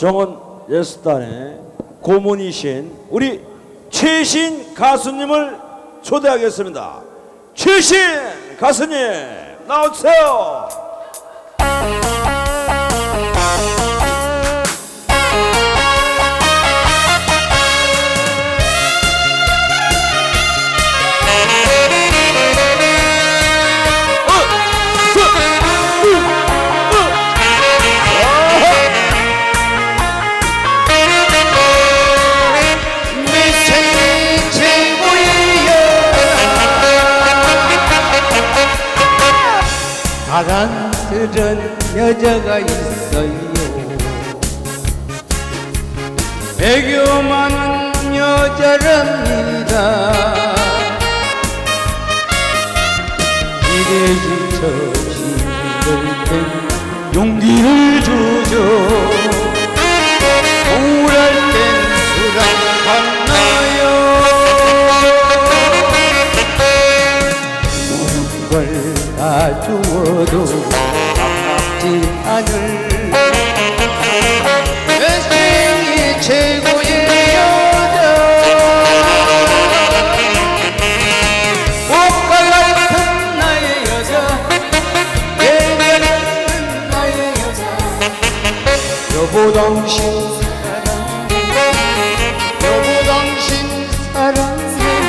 정원 예술단의 고문이신 우리 최신 가수님을 초대하겠습니다. 최신 가수님 나오세요. 사랑스런 여자가 있어요. 애교 많은 여자랍니다. 이래지쳐 힘들 땐 용기를 주죠. 우울할 땐 수락 만나요. 모든 걸 다 주어도 아깝지 않을 내 생애 최고의 여자. 꽃과 같은 나의 여자, 매력 있는 나의 여자. 여보 당신 사랑해, 여보 당신 사랑해.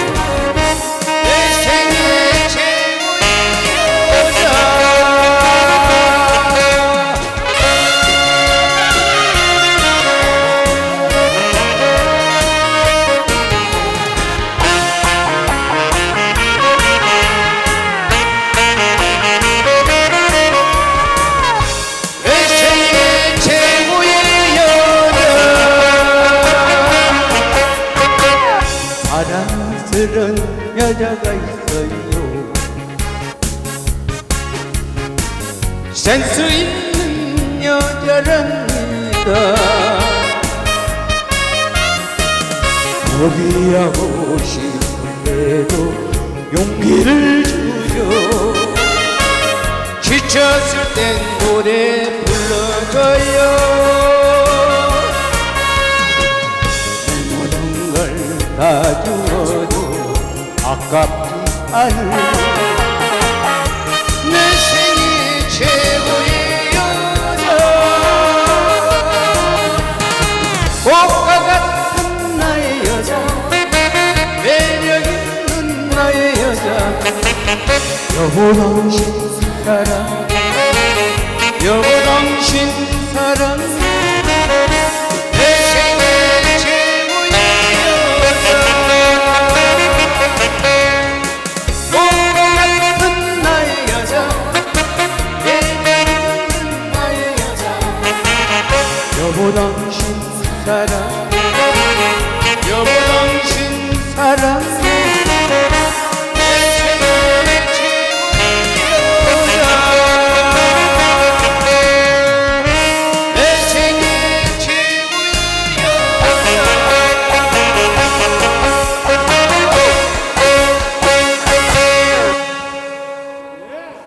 사랑스런 여자가 있어요. 센스 있는 여자랍니다. 포기하고 싶은데도 용기를 주죠. 지쳤을 땐 노래 불러줘요. 다 주어도 아깝지 않을 내 생애 최고의 여자. 꽃과 같은 나의 여자, 매력 있는 나의 여자. 여보 당신 사랑해, 여보 당신